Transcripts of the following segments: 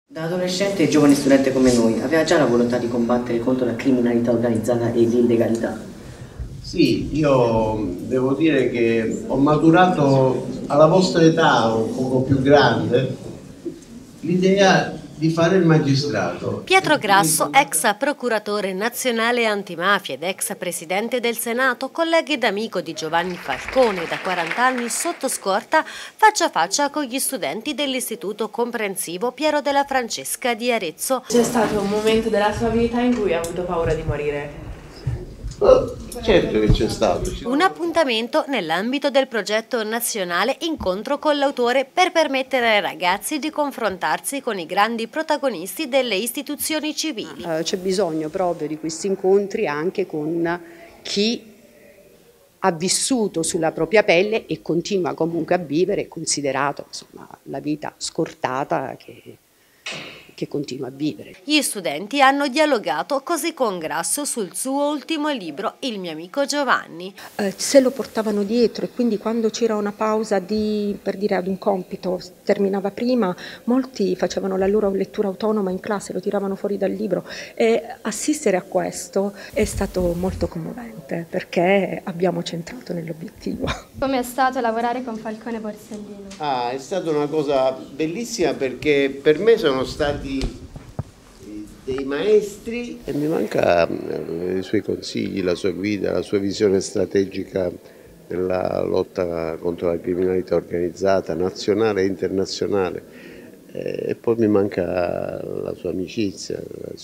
Da adolescente e giovane studente come noi, aveva già la volontà di combattere contro la criminalità organizzata e l'illegalità? Sì, io devo dire che ho maturato alla vostra età, un poco più grande, l'idea di fare il magistrato. Pietro Grasso, ex procuratore nazionale antimafia ed ex presidente del Senato, collega ed amico di Giovanni Falcone, da 40 anni sotto scorta, faccia a faccia con gli studenti dell'Istituto Comprensivo Piero della Francesca di Arezzo. C'è stato un momento della sua vita in cui ha avuto paura di morire? Certo che c'è stato. Un appuntamento nell'ambito del progetto nazionale Incontro con l'autore per permettere ai ragazzi di confrontarsi con i grandi protagonisti delle istituzioni civili. C'è bisogno proprio di questi incontri anche con chi ha vissuto sulla propria pelle e continua comunque a vivere, considerato insomma, la vita scortata che continua a vivere. Gli studenti hanno dialogato così con Grasso sul suo ultimo libro, Il mio amico Giovanni. Se lo portavano dietro e quindi quando c'era una pausa per dire ad un compito terminava prima, molti facevano la loro lettura autonoma in classe, lo tiravano fuori dal libro e assistere a questo è stato molto commovente perché abbiamo centrato nell'obiettivo. Come è stato lavorare con Falcone Borsellino? È stata una cosa bellissima perché per me sono stati dei maestri e mi manca i suoi consigli, la sua guida, la sua visione strategica della lotta contro la criminalità organizzata nazionale e internazionale e poi mi manca la sua amicizia,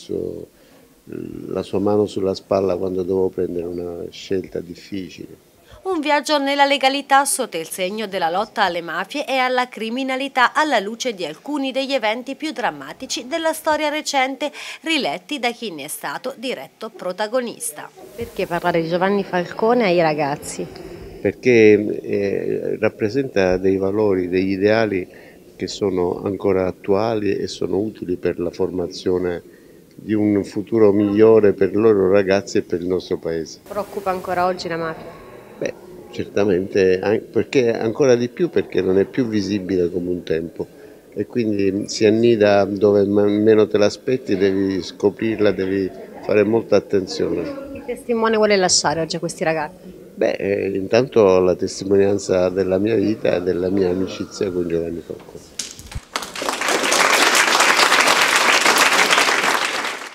la sua mano sulla spalla quando dovevo prendere una scelta difficile. Un viaggio nella legalità sotto il segno della lotta alle mafie e alla criminalità alla luce di alcuni degli eventi più drammatici della storia recente, riletti da chi ne è stato diretto protagonista. Perché parlare di Giovanni Falcone ai ragazzi? Perché rappresenta dei valori, degli ideali che sono ancora attuali e sono utili per la formazione di un futuro migliore per i loro ragazzi e per il nostro paese. Preoccupa ancora oggi la mafia? Beh, certamente, perché ancora di più perché non è più visibile come un tempo e quindi si annida dove meno te l'aspetti, devi scoprirla, devi fare molta attenzione. Che testimone vuole lasciare oggi a questi ragazzi? Beh, intanto la testimonianza della mia vita e della mia amicizia con Giovanni Falcone.